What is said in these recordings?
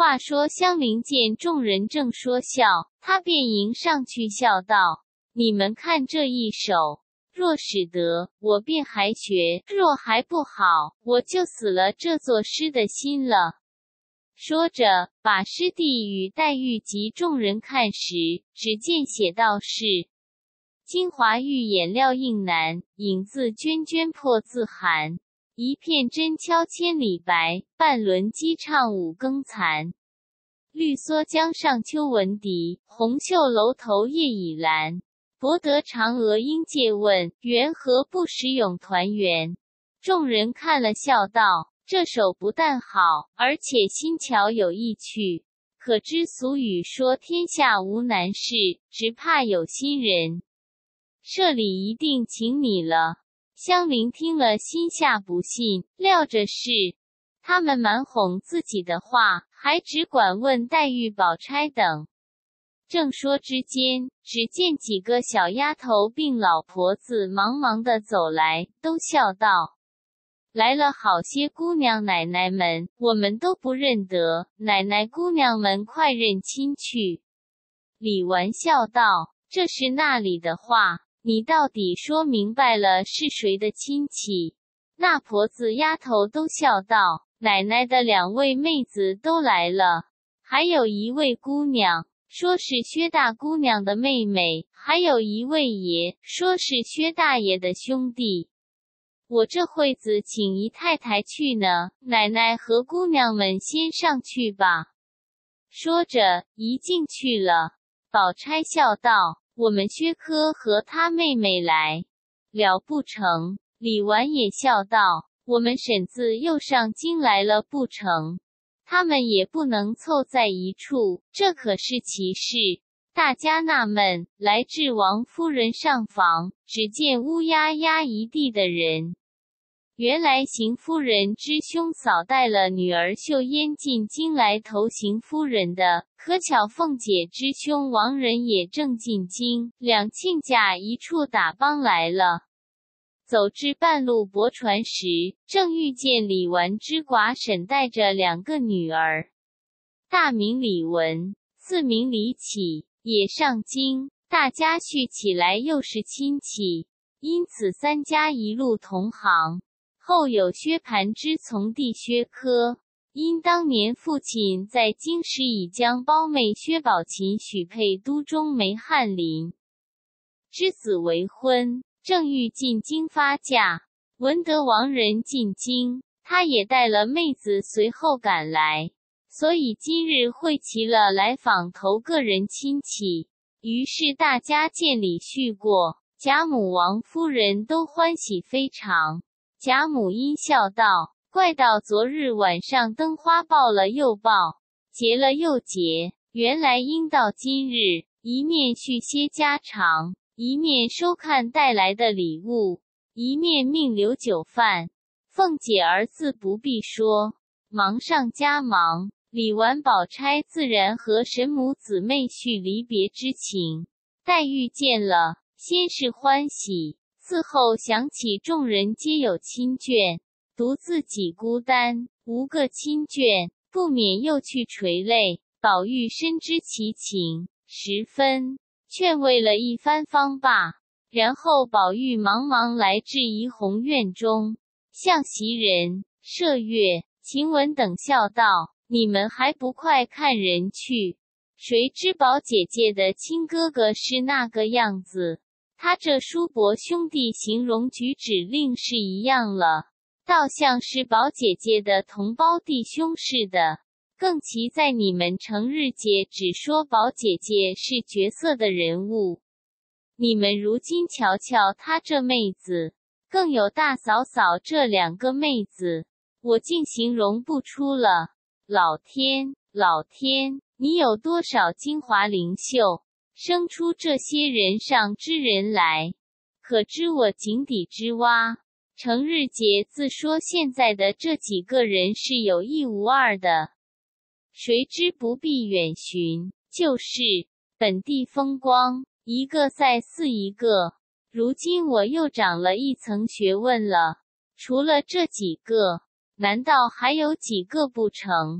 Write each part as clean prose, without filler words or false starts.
话说香菱见众人正说笑，他便迎上去笑道：你们看这一手，若使得，我便还学；若还不好，我就死了这作诗的心了。说着，把诗递与黛玉及众人看时，只见写道是：金华玉眼料映难，影自涓涓破自寒。一片真敲千里白，半轮鸡唱五更残。绿蓑江上秋闻笛，红袖楼头夜已阑。博得嫦娥应借问，缘何不识咏团圆？众人看了笑道：这首不但好，而且新巧有意趣。可知俗语说天下无难事，只怕有心人。社里一定请你了。香菱听了心下不信，料着是他们蛮哄自己的话，还只管问黛玉、宝钗等。正说之间，只见几个小丫头并老婆子忙忙地走来，都笑道：来了好些姑娘奶奶们，我们都不认得，奶奶姑娘们快认亲去。李纨笑道：这是那里的话，你到底说明白了是谁的亲戚？那婆子丫头都笑道：奶奶的两位妹子都来了，还有一位姑娘说是薛大姑娘的妹妹，还有一位爷说是薛大爷的兄弟。我这会子请姨太太去呢，奶奶和姑娘们先上去吧。说着一进去了。宝钗笑道：我们薛科和他妹妹来了不成？李纨也笑道：我们婶子又上京来了不成？他们也不能凑在一处，这可是奇事。大家纳闷，来至王夫人上房，只见乌压压一地的人。原来邢夫人之兄嫂带了女儿秀烟进京来投邢夫人的，可巧凤姐之兄王仁也正进京，两亲家一处打帮来了。走至半路泊船时，正遇见李纨之寡婶带着两个女儿，大名李文，次名李启，也上京，大家续起来又是亲戚，因此三家一路同行。后有薛蟠之从弟薛科，因当年父亲在京时已将胞妹薛宝琴许配都中梅翰林之子为婚，正欲进京发嫁，闻得王仁进京，他也带了妹子随后赶来，所以今日会齐了来访头个人亲戚。于是大家见礼叙过，贾母、王夫人都欢喜非常。贾母因笑道：怪道昨日晚上灯花报了又报，结了又结，原来应到今日，一面叙些家常，一面收看带来的礼物，一面命留酒饭。凤姐儿自不必说，忙上加忙。李纨、宝钗自然和神母姊妹叙离别之情。黛玉见了，先是欢喜，嗣后想起众人皆有亲眷，独自己孤单，无个亲眷，不免又去垂泪。宝玉深知其情，十分劝慰了一番方罢。然后宝玉忙忙来至怡红院中，向袭人、麝月、晴雯等笑道：你们还不快看人去？谁知宝姐姐的亲哥哥是那个样子，他这叔伯兄弟形容举止另是一样了，倒像是宝姐姐的同胞弟兄似的。更奇在你们成日姐只说宝姐姐是绝色的人物，你们如今瞧瞧她这妹子，更有大嫂嫂这两个妹子，我竟形容不出了。老天，老天，你有多少精华灵秀，生出这些人上之人来，可知我井底之蛙。成日姐自说现在的这几个人是有一无二的，谁知不必远寻，就是本地风光，一个赛似一个。如今我又长了一层学问了，除了这几个，难道还有几个不成？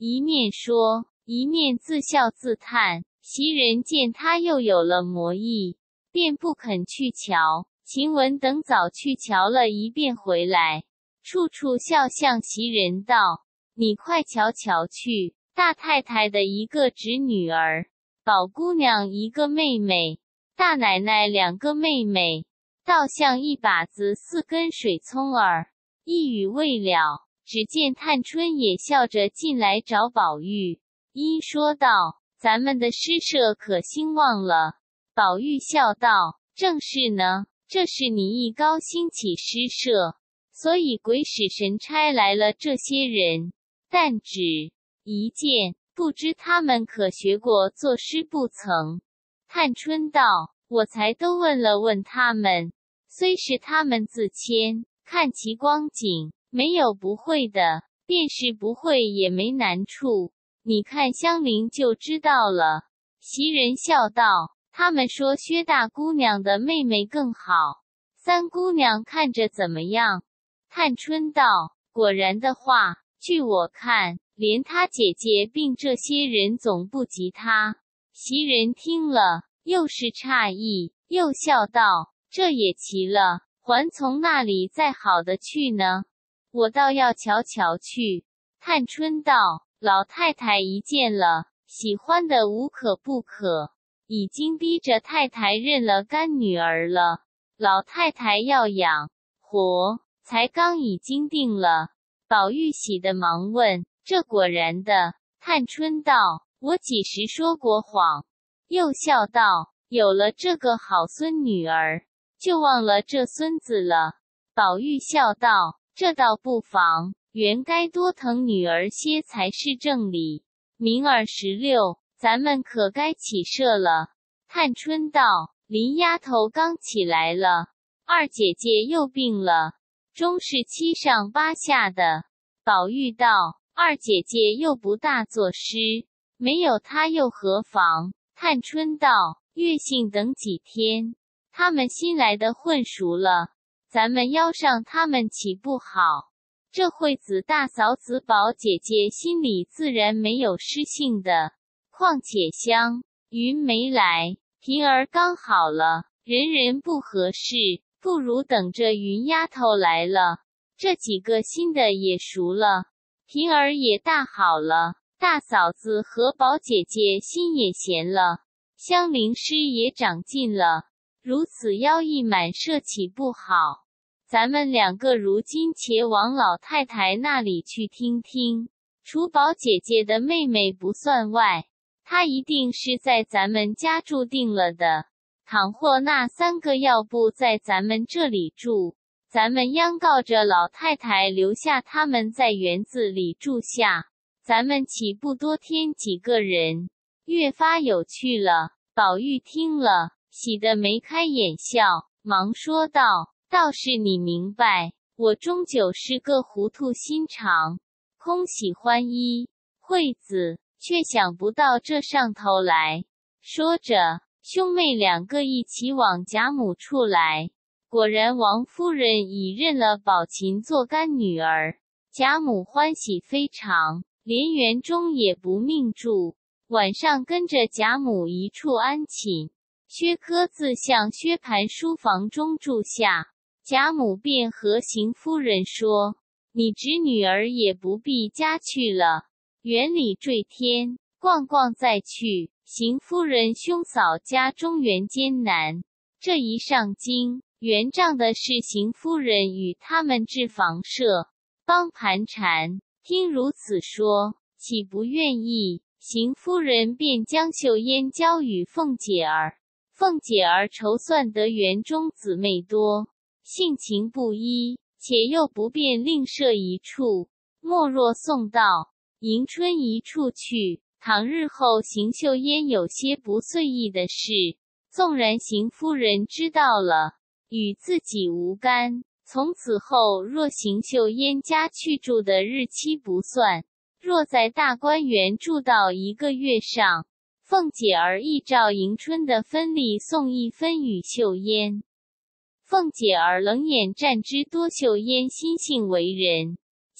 一面说，一面自笑自叹。袭人见他又有了魔意，便不肯去瞧。晴雯等早去瞧了一遍回来，处处笑向袭人道：“你快瞧瞧去，大太太的一个侄女儿，宝姑娘一个妹妹，大奶奶两个妹妹，倒像一把子4根水葱儿。”一语未了，只见探春也笑着进来找宝玉，因说道：“咱们的诗社可兴旺了。”宝玉笑道：“正是呢，这是你一高兴起诗社，所以鬼使神差来了这些人，但只一见，不知他们可学过作诗不曾。”探春道：“我才都问了问他们，虽是他们自谦，看其光景，没有不会的，便是不会也没难处，你看香菱就知道了。”袭人笑道：“他们说薛大姑娘的妹妹更好，三姑娘看着怎么样？”探春道：“果然的话，据我看，连她姐姐并这些人总不及她。”袭人听了，又是诧异，又笑道：“这也奇了，还从那里再好的去呢？我倒要瞧瞧去。”探春道：“老太太一见了，喜欢的无可不可，已经逼着太太认了干女儿了。老太太要养活，才刚已经定了。”宝玉喜得忙问：“这果然的？”探春道：“我几时说过谎？”又笑道：“有了这个好孙女儿，就忘了这孙子了。”宝玉笑道：“这倒不妨，原该多疼女儿些才是正理。明儿16，咱们可该起社了。”探春道：“林丫头刚起来了，二姐姐又病了，终是7上8下的。”宝玉道：“二姐姐又不大作诗，没有她又何妨？”探春道：“月幸等几天，他们新来的混熟了，咱们邀上他们岂不好？这惠子大嫂子宝姐姐心里自然没有诗性的，况且香云没来，平儿刚好了，人人不合适，不如等着云丫头来了，这几个新的也熟了，平儿也大好了，大嫂子和宝姐姐心也闲了，香菱诗也长进了，如此邀一满社岂不好？咱们两个如今且往老太太那里去听听，除宝姐姐的妹妹不算外，她一定是在咱们家住定了的。倘或那3个要不在咱们这里住，咱们央告着老太太留下他们在园子里住下，咱们岂不多添几个人，越发有趣了。”宝玉听了，喜得眉开眼笑，忙说道：“倒是你明白，我终究是个糊涂心肠，空喜欢依惠子，却想不到这上头来。”说着，兄妹2个一起往贾母处来。果然王夫人已认了宝琴做干女儿，贾母欢喜非常，连园中也不命住，晚上跟着贾母一处安寝。薛科自向薛蟠书房中住下，贾母便和邢夫人说：“你侄女儿也不必家去了，园里坠天，逛逛再去。”邢夫人兄嫂家中原艰难，这一上京，原仗的是邢夫人与他们置房舍，帮盘缠。听如此说，岂不愿意？邢夫人便将秀烟交与凤姐儿。凤姐儿筹算得园中姊妹多，性情不一，且又不便另设一处，莫若送到迎春一处去。倘日后邢岫烟有些不遂意的事，纵然邢夫人知道了，与自己无干。从此后，若邢岫烟家去住的日期不算，若在大观园住到1个月上，凤姐儿亦照迎春的分例送1分与岫烟。凤姐儿冷眼暂知多岫烟心性为人，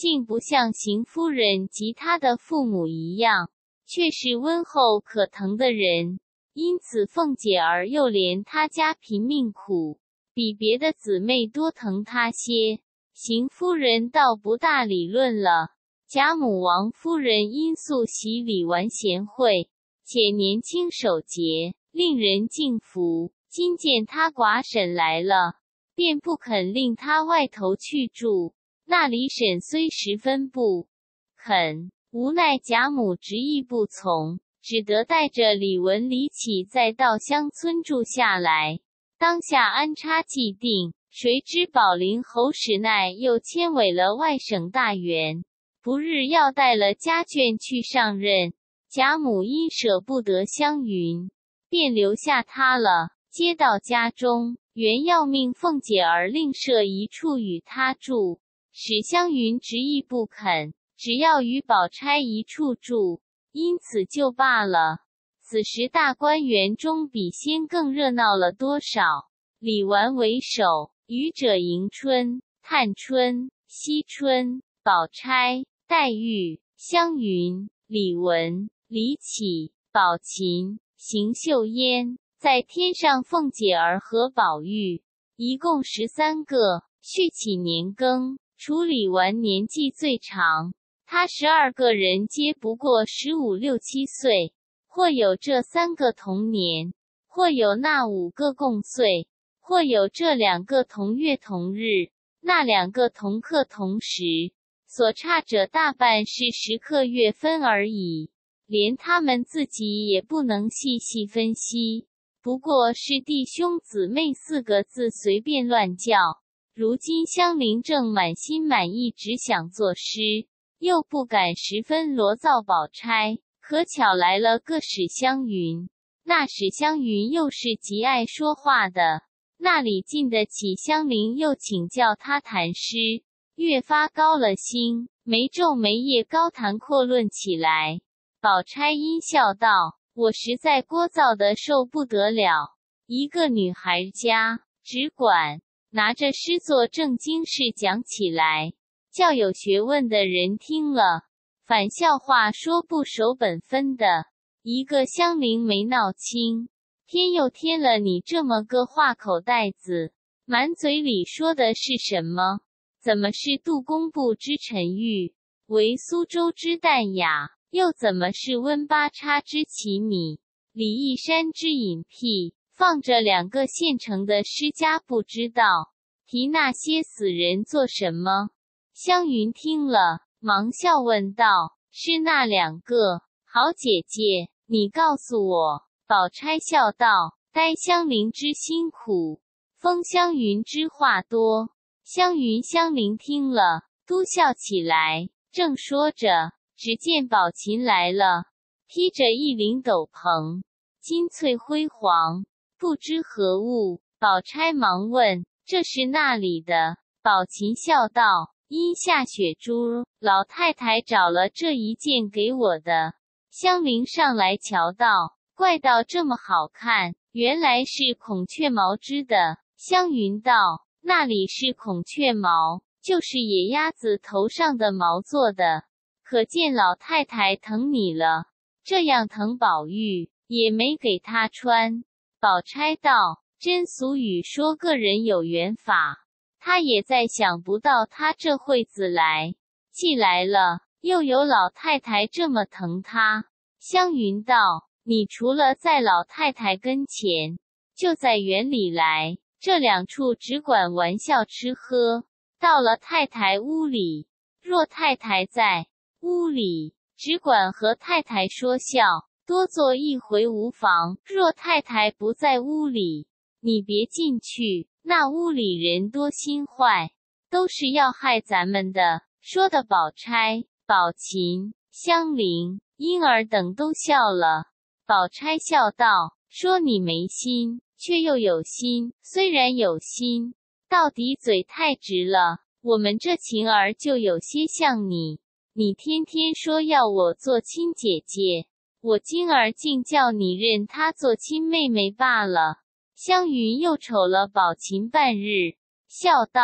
竟不像邢夫人及她的父母一样，却是温厚可疼的人。因此凤姐儿又怜她家贫命苦，比别的姊妹多疼她些。邢夫人倒不大理论了。贾母、王夫人因素喜李纨贤惠，且年轻守节，令人敬服。今见她寡婶来了，便不肯令她外头去住。那李婶虽十分不肯，无奈贾母执意不从，只得带着李文、李启再到乡村住下来。当下安插既定，谁知宝林侯史奈又迁委了外省大员，不日要带了家眷去上任。贾母因舍不得湘云，便留下他了。接到家中，原要命凤姐儿另设一处与他住，史湘云执意不肯，只要与宝钗一处住，因此就罢了。此时大观园中比先更热闹了多少？李纨为首，余者迎春、探春、惜春、宝钗、黛玉、湘云、李文、李启、宝琴、邢岫烟，在添上凤姐儿和宝玉，一共13个。续起年庚，除李纨年纪最长，他12个人皆不过15、16、17岁，或有这3个同年，或有那5个共岁，或有这2个同月同日，那2个同刻同时，所差者大半是时刻月分而已，连他们自己也不能细细分析，不过是弟兄姊妹4个字随便乱叫。如今香菱正满心满意只想作诗，又不敢十分罗造宝钗，可巧来了个史湘云。那史湘云又是极爱说话的，那里禁得起香菱又请教他谈诗，越发高了心，没昼没夜高谈阔论起来。宝钗因笑道：“我实在聒噪得受不得了，一个女孩家，只管拿着诗作正经事讲起来，较有学问的人听了，反笑话说不守本分的。一个香菱没闹清，天又添了你这么个话口袋子，满嘴里说的是什么？怎么是杜工部之陈玉，为苏州之淡雅？又怎么是温八叉之奇米，李义山之隐僻？放着2个现成的诗家不知道，提那些死人做什么？”湘云听了，忙笑问道：“是那2个？好姐姐，你告诉我。”宝钗笑道：“呆香菱之辛苦，封湘云之话多。”湘云、香菱听了，都笑起来。正说着，只见宝琴来了，披着一领斗篷，金翠辉煌，不知何物。宝钗忙问：“这是那里的？”宝琴笑道：“因下雪珠，老太太找了这一件给我的。”香菱上来瞧道：“怪道这么好看，原来是孔雀毛织的。”湘云道：“那里是孔雀毛，就是野鸭子头上的毛做的，可见老太太疼你了。这样疼宝玉，也没给他穿。”宝钗道：“真俗语说个人有缘法，他也在想不到他这会子来，既来了，又有老太太这么疼他。”湘云道：“你除了在老太太跟前，就在园里来，这2处只管玩笑吃喝。到了太太屋里，若太太在屋里，只管和太太说笑，多坐一回无妨。若太太不在屋里，你别进去，那屋里人多心坏，都是要害咱们的。”说的宝钗、宝琴、香菱、莺儿等都笑了。宝钗笑道：“说你没心，却又有心，虽然有心，到底嘴太直了。我们这晴儿就有些像你，你天天说要我做亲姐姐，我今儿竟叫你认她做亲妹妹罢了。”湘云又瞅了宝琴半日，笑道：“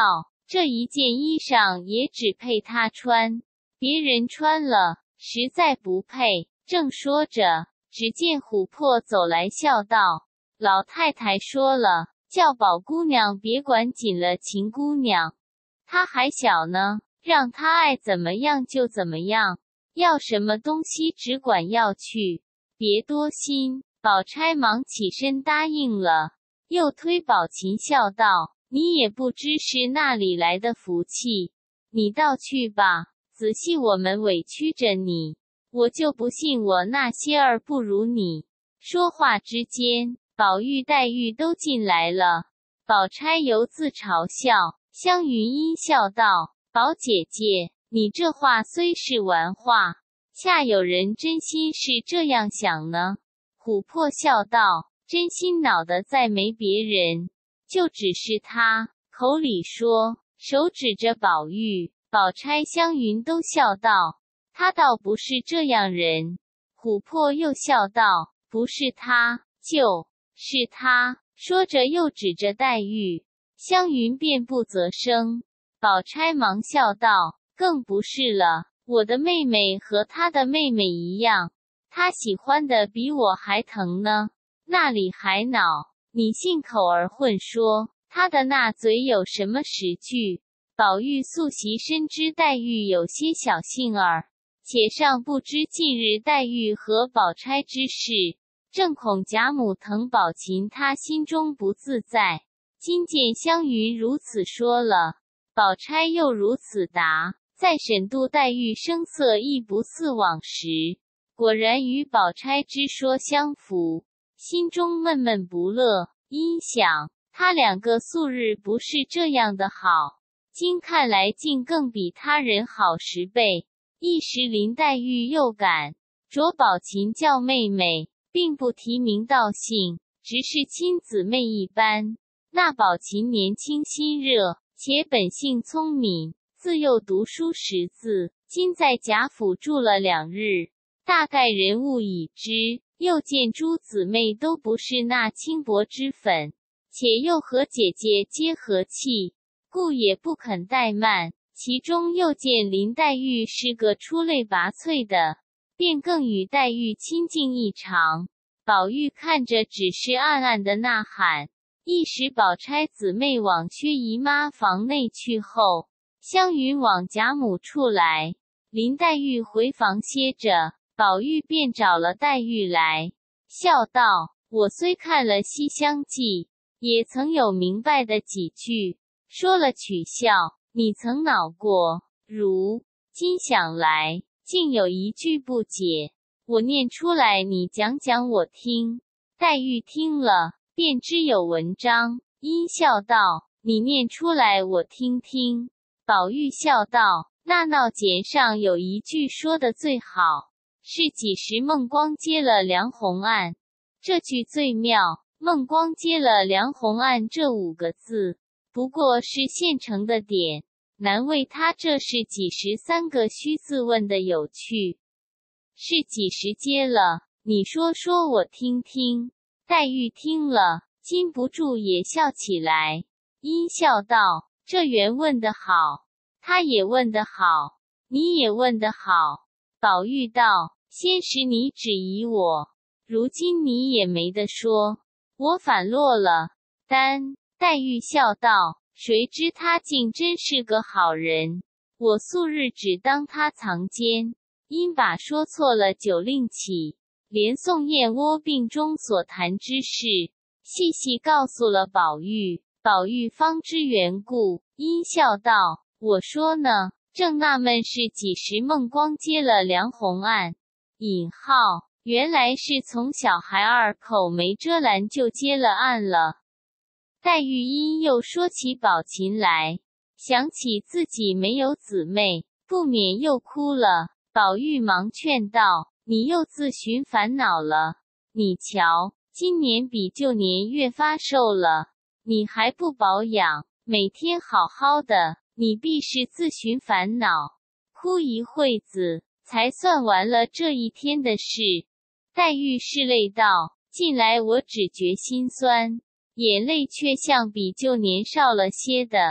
这一件衣裳也只配他穿，别人穿了，实在不配。正说着，只见琥珀走来笑道：老太太说了，叫宝姑娘别管紧了秦姑娘，她还小呢，让她爱怎么样就怎么样，要什么东西只管要去，别多心。宝钗忙起身答应了，又推宝琴笑道：你也不知是那里来的福气，你倒去吧，仔细我们委屈着你，我就不信我那些儿不如你。说话之间，宝玉黛玉都进来了，宝钗犹自嘲笑，湘云阴笑道：宝姐姐，你这话虽是玩话，恰有人真心是这样想呢。琥珀笑道：真心恼的再没别人，就只是他。口里说，手指着宝玉，宝钗湘云都笑道：他倒不是这样人。琥珀又笑道：不是他，就是他。说着又指着黛玉，湘云便不啧声。宝钗忙笑道：更不是了，我的妹妹和她的妹妹一样，她喜欢的比我还疼呢，那里还恼？你信口儿混说，她的那嘴有什么实据？宝玉素习深知黛玉有些小性儿，且尚不知近日黛玉和宝钗之事，正恐贾母疼宝琴，他心中不自在。今见湘云如此说了，宝钗又如此答，再审度黛玉声色亦不似往时，果然与宝钗之说相符，心中闷闷不乐，因想他两个素日不是这样的好，今看来竟更比他人好10倍。一时林黛玉又感着宝琴叫妹妹，并不提名道姓，只是亲姊妹一般。那宝琴年轻心热，且本性聪明，自幼读书识字，今在贾府住了2日，大概人物已知。又见诸姊妹都不是那轻薄之粉，且又和姐姐皆和气，故也不肯怠慢。其中又见林黛玉是个出类拔萃的，便更与黛玉亲近异常。宝玉看着只是暗暗的呐喊。一时宝钗姊妹往薛姨妈房内去后，湘云往贾母处来，林黛玉回房歇着，宝玉便找了黛玉来，笑道：我虽看了《西厢记》，也曾有明白的几句，说了取笑，你曾恼过，如今想来，竟有一句不解，我念出来，你讲讲我听。黛玉听了，便知有文章，因笑道：你念出来我听听。宝玉笑道：那闹简上有一句说得最好，是几时孟光接了梁鸿案，这句最妙。孟光接了梁鸿案这5个字，不过是现成的点，难为他这是几时3个虚字问的有趣。是几时接了？你说说我听听。黛玉听了，禁不住也笑起来，因笑道：这原问得好，他也问得好，你也问得好。宝玉道：先时你只疑我，如今你也没得说，我反落了单。黛玉笑道：谁知他竟真是个好人，我素日只当他藏奸，因把说错了酒令起，连宋燕窝病中所谈之事细细告诉了宝玉，宝玉方知缘故，因笑道：我说呢，正纳闷是几时孟光接了梁鸿案，引号原来是从小孩儿口没遮拦就接了案了。黛玉因又说起宝琴来，想起自己没有姊妹，不免又哭了。宝玉忙劝道：你又自寻烦恼了，你瞧今年比旧年越发瘦了，你还不保养，每天好好的，你必是自寻烦恼。哭一会子，才算完了这一天的事。黛玉拭泪道：近来我只觉心酸，眼泪却像比旧年少了些的，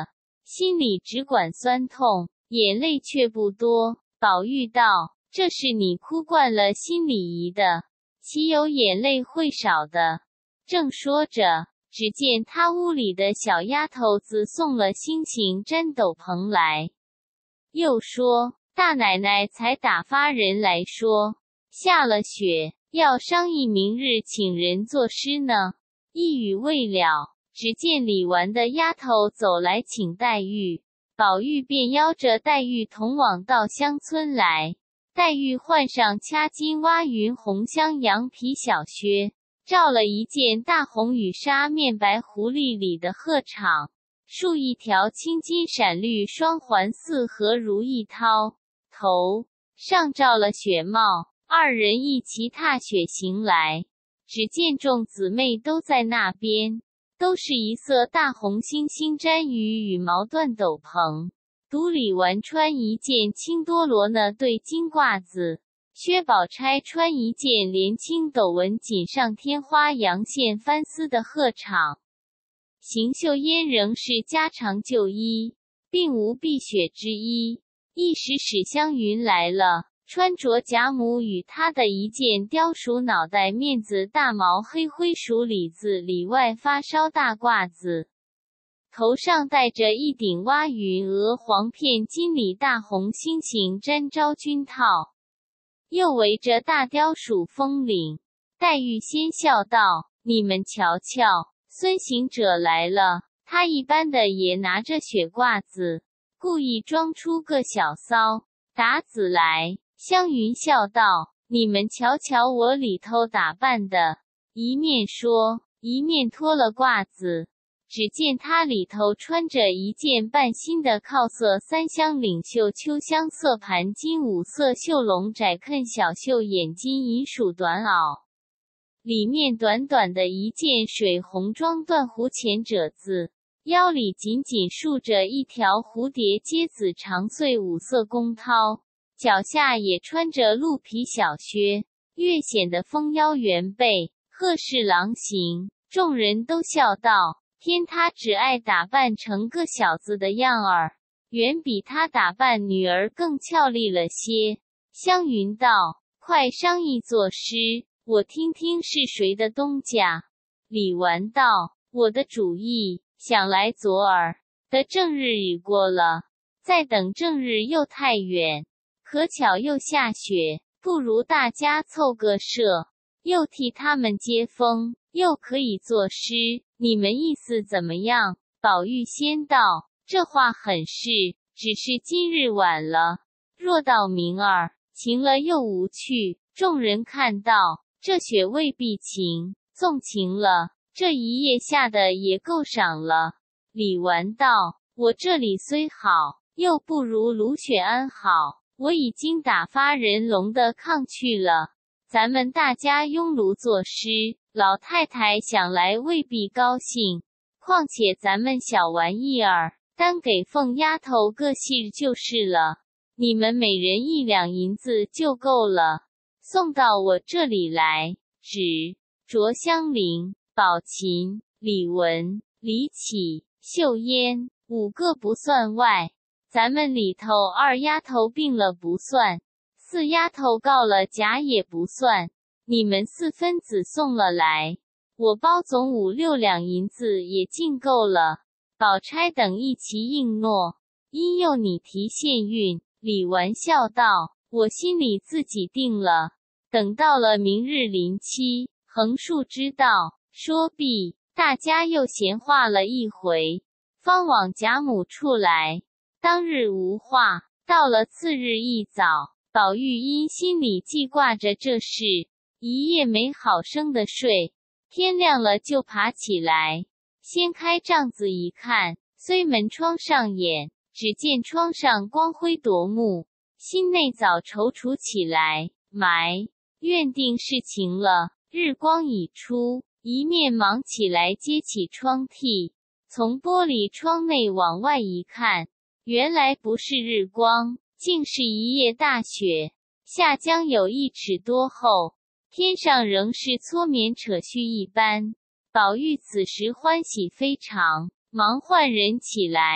心里只管酸痛，眼泪却不多。宝玉道：这是你哭惯了心里疑的，岂有眼泪会少的？正说着，只见他屋里的小丫头子送了星星毡斗篷来，又说大奶奶才打发人来说，下了雪，要商议明日请人作诗呢。一语未了，只见李纨的丫头走来请黛玉，宝玉便邀着黛玉同往到乡村来。黛玉换上掐金挖云红香羊皮小靴，罩了一件大红羽纱面白狐狸里的鹤氅，束一条青金闪绿双环四合如意绦，头上罩了雪帽，二人一齐踏雪行来。只见众姊妹都在那边，都是一色大红星星毡羽毛缎斗篷，独李纨穿一件青多罗呢对金褂子，薛宝钗穿一件连青斗纹锦上添花阳线翻丝的鹤氅。邢岫烟仍是家常旧衣，并无避雪之衣。一时史湘云来了，穿着贾母与她的一件貂鼠脑袋面子大毛黑灰鼠里子里外发烧大褂子，头上戴着一顶挖云鹅黄片金里大红星形毡昭君套，又围着大貂鼠风领。黛玉先笑道：你们瞧瞧，孙行者来了，他一般的也拿着雪褂子，故意装出个小骚打子来。湘云笑道：你们瞧瞧我里头打扮的。一面说，一面脱了褂子，只见他里头穿着一件半新的靠色三香领袖秋香色盘金五色绣龙窄裉小袖眼金银鼠短袄，里面短短的一件水红装缎弧前褶子，腰里紧紧束着一条蝴蝶结子长穗五色宫绦，脚下也穿着鹿皮小靴，越显得丰腰圆背，鹤视狼形。众人都笑道：偏他只爱打扮成个小子的样儿，远比他打扮女儿更俏丽了些。湘云道：快商议作诗，我听听是谁的东家。李纨道：我的主意，想来昨儿的正日已过了，再等正日又太远，可巧又下雪，不如大家凑个社，又替他们接风，又可以作诗，你们意思怎么样？宝玉先道：这话很是，只是今日晚了，若到明儿晴了又无趣。众人看到这雪未必晴，纵晴了，这一夜下的也够赏了。李纨道：我这里虽好，又不如卢雪庵好，我已经打发人笼的炕去了，咱们大家拥炉作诗，老太太想来未必高兴，况且咱们小玩意儿，单给凤丫头个戏就是了，你们每人1两银子就够了，送到我这里来。只着香菱、宝琴、李文、李绮、秀烟5个不算外，咱们里头2丫头病了不算，4丫头告了假也不算，你们4分子送了来，我包总5、6两银子也尽够了。宝钗等一齐应诺，因又你提现运。李纨笑道：我心里自己定了，等到了明日临期，横竖知道。说毕，大家又闲话了一回，方往贾母处来。当日无话，到了次日一早，宝玉因心里记挂着这事，一夜没好生的睡，天亮了就爬起来，掀开帐子一看，虽门窗上掩，只见窗上光辉夺目，心内早踌躇起来，埋愿定是晴了，日光已出，一面忙起来揭起窗屉，从玻璃窗内往外一看，原来不是日光，竟是一夜大雪，下将有1尺多厚，天上仍是搓棉扯絮一般。宝玉此时欢喜非常，忙唤人起来，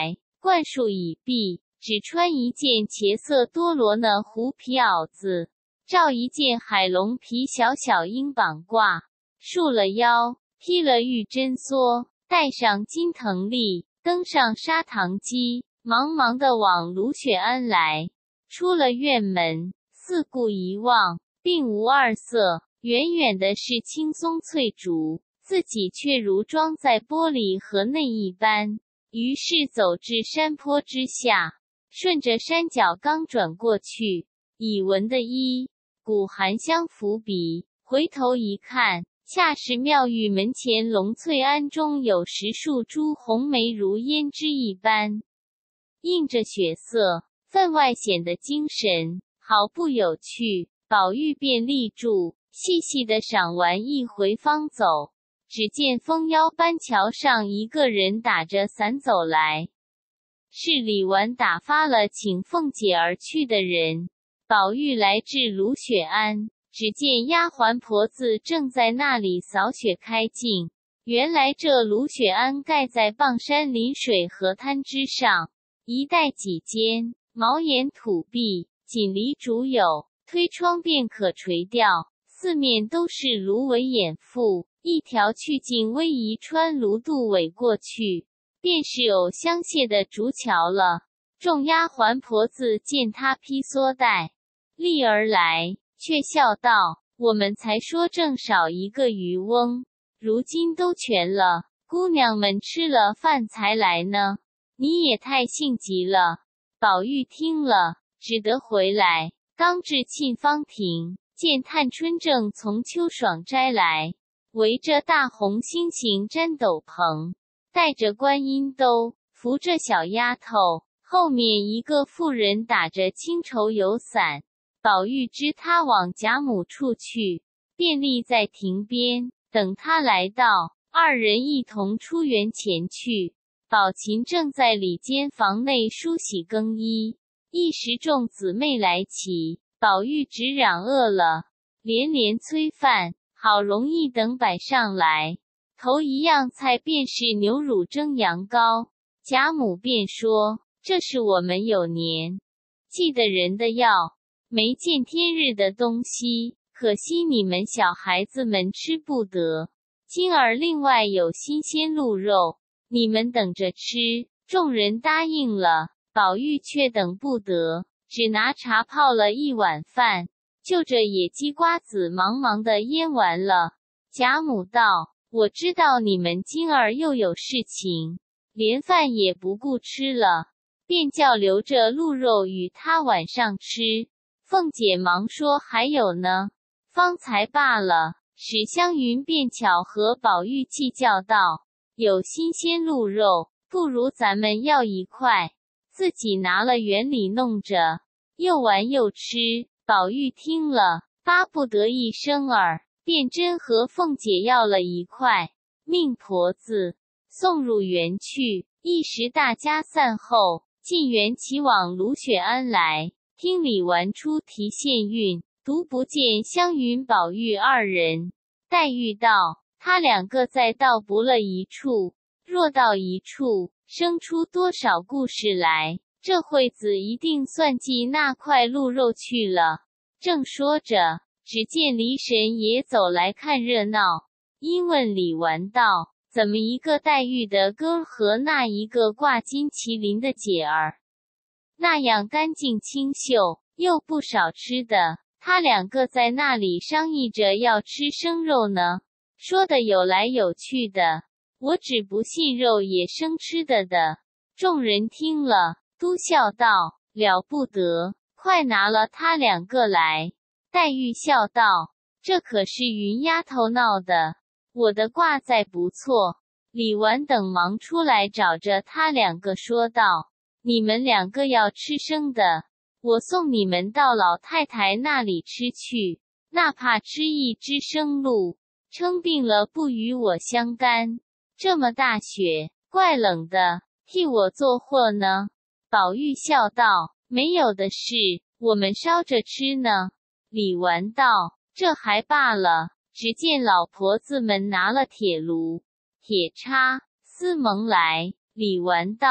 冠束已毕，只穿一件茄色多罗呢狐皮袄子，罩一件海龙皮小小鹰绑褂，束了腰，披了玉针梭，带上金藤笠，登上砂糖机，茫茫地往芦雪庵来。出了院门，四顾一望，并无二色，远远的是青松翠竹，自己却如装在玻璃盒内一般。于是走至山坡之下，顺着山脚刚转过去，已闻得一股寒香拂鼻，回头一看，恰是妙玉门前龙翠庵中有10树株红梅如胭脂一般，映着雪色，分外显得精神，好不有趣。宝玉便立住，细细地赏完一回方走，只见枫腰班桥上一个人打着伞走来，是李纨打发了请凤姐而去的人。宝玉来至芦雪庵，只见丫鬟婆子正在那里扫雪开镜。原来这芦雪庵盖在傍山临水河滩之上，一带几间茅檐土壁，锦篱竹牖，推窗便可垂钓，四面都是芦苇掩覆，一条去径逶迤穿芦渡苇过去，便是藕香榭的竹桥了。众丫鬟婆子见他披蓑带立而来，却笑道：我们才说正少一个渔翁，如今都全了，姑娘们吃了饭才来呢，你也太性急了。宝玉听了，只得回来，刚至沁芳亭，见探春正从秋爽斋来，围着大红星形毡斗篷，带着观音兜，扶着小丫头，后面一个妇人打着青绸油伞。宝玉知他往贾母处去，便立在亭边，等他来到，二人一同出园前去。宝琴正在里间房内梳洗更衣，一时众姊妹来齐，宝玉只嚷饿了，连连催饭，好容易等摆上来。头一样菜便是牛乳蒸羊羔，贾母便说：这是我们有年纪的人的药，没见天日的东西，可惜你们小孩子们吃不得。今儿另外有新鲜鹿肉，你们等着吃。众人答应了，宝玉却等不得，只拿茶泡了一碗饭，就着野鸡瓜子忙忙地腌完了。贾母道：我知道你们今儿又有事情，连饭也不顾吃了，便叫留着鹿肉与他晚上吃。凤姐忙说还有呢，方才罢了。史湘云便巧和宝玉计较道：有新鲜鹿肉，不如咱们要一块，自己拿了园里弄着，又玩又吃。宝玉听了，巴不得一声儿，便真和凤姐要了一块，命婆子送入园去。一时大家散后，进园齐往芦雪庵来，听李纨出题县韵，独不见湘云宝玉二人。黛玉道：他两个再倒不了一处，若到一处，生出多少故事来，这会子一定算计那块鹿肉去了。正说着，只见梨神也走来看热闹，因问李纨道：怎么一个黛玉的哥和那一个挂金麒麟的姐儿，那样干净清秀，又不少吃的，他两个在那里商议着要吃生肉呢？说的有来有去的，我只不信肉也生吃的。众人听了，都笑道：了不得，快拿了他两个来。黛玉笑道：这可是云丫头闹的，我的挂在不错。李纨等忙出来找着他两个说道：你们两个要吃生的，我送你们到老太太那里吃去，哪怕吃一只生鹿，撑病了不与我相干。这么大雪，怪冷的，替我做货呢。宝玉笑道：没有的事，我们烧着吃呢。李纨道：这还罢了。只见老婆子们拿了铁炉、铁叉、丝蒙来。李纨道：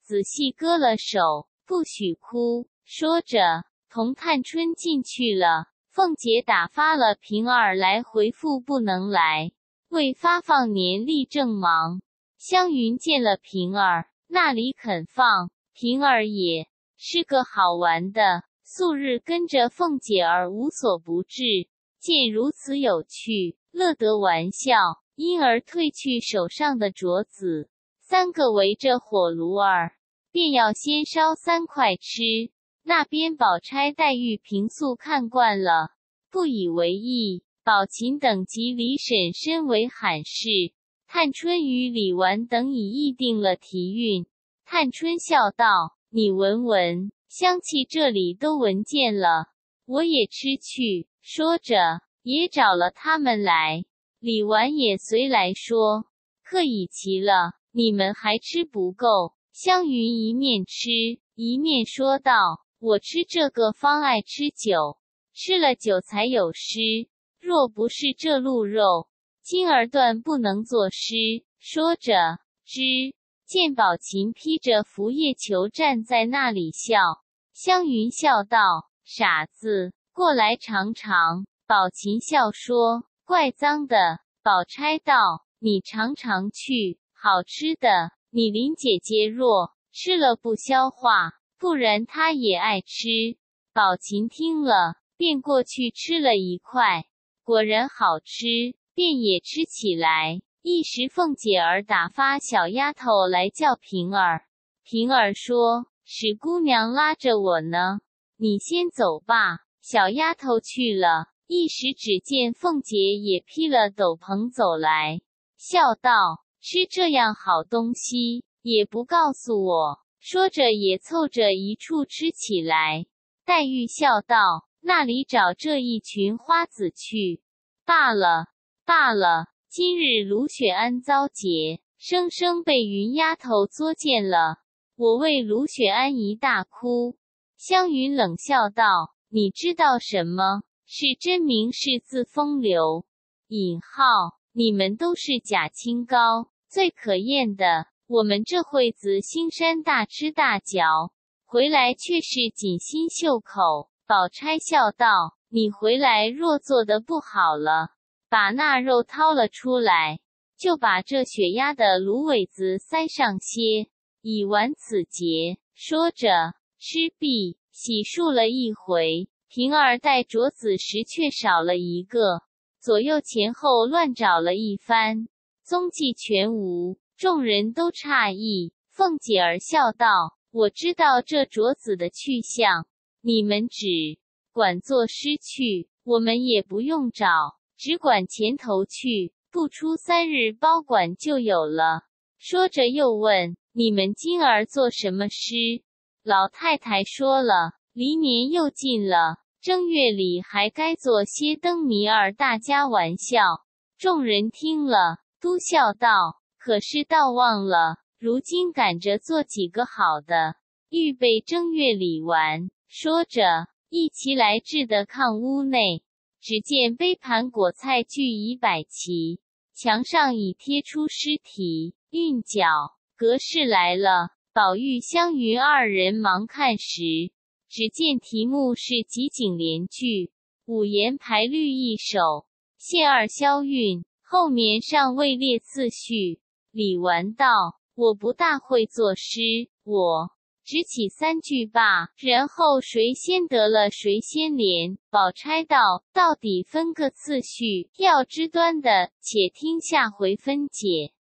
仔细割了手，不许哭。说着，同探春进去了。凤姐打发了平儿来回复不能来，为发放年例正忙。湘云见了平儿，那里肯放？平儿也是个好玩的，素日跟着凤姐儿无所不至，见如此有趣，乐得玩笑，因而褪去手上的镯子，三个围着火炉儿，便要先烧3块吃。那边宝钗、黛玉、平素看惯了，不以为意。宝琴等及李婶身为罕事，探春与李纨等已议定了题韵。探春笑道：“你闻闻，香气这里都闻见了，我也吃去。”说着，也找了他们来。李纨也随来说：“客已齐了，你们还吃不够。”湘云一面吃，一面说道：“我吃这个方爱吃酒，吃了酒才有诗。若不是这鹿肉，今儿断不能作诗。”说着，见宝琴披着拂叶裘站在那里笑。湘云笑道：“傻子，过来尝尝。”宝琴笑说：“怪脏的。”宝钗道：“你尝尝去，好吃的。你林姐姐若吃了不消化，不然她也爱吃。”宝琴听了，便过去吃了1块，果然好吃，便也吃起来。一时凤姐儿打发小丫头来叫平儿，平儿说：“史姑娘拉着我呢，你先走吧。”小丫头去了，一时只见凤姐也披了斗篷走来，笑道：“吃这样好东西，也不告诉我。”说着也凑着一处吃起来。黛玉笑道：“那里找这一群花子去？罢了，今日卢雪庵遭劫，生生被云丫头作践了，我为卢雪庵一大哭。”湘云冷笑道：“你知道什么？是真名是字风流。引号，你们都是假清高，最可厌的。我们这会子兴山大吃大嚼，回来却是锦心绣口。”宝钗笑道：“你回来若做得不好了，把那肉掏了出来，就把这血鸭的芦苇子塞上些，以完此节。”说着，吃毕，洗漱了一回。平儿带镯子时却少了1个，左右前后乱找了一番，踪迹全无。众人都诧异。凤姐儿笑道：“我知道这镯子的去向，你们只管作诗去，我们也不用找，只管前头去，不出3日包管就有了。”说着又问：“你们今儿做什么诗？”老太太说了：“离年又近了，正月里还该做些灯谜儿，大家玩笑。”众人听了，都笑道：“可是倒忘了，如今赶着做几个好的，预备正月里玩。”说着，一齐来至的炕屋内，只见杯盘果菜俱已摆齐，墙上已贴出诗题、韵脚。格式来了，宝玉、湘云2人忙看时，只见题目是集锦联句，5言排律一首，现2消韵，后面尚未列次序。李纨道：“我不大会作诗，我只起3句罢，然后谁先得了谁先连。”宝钗道：“到底分个次序，要知端的，且听下回分解。”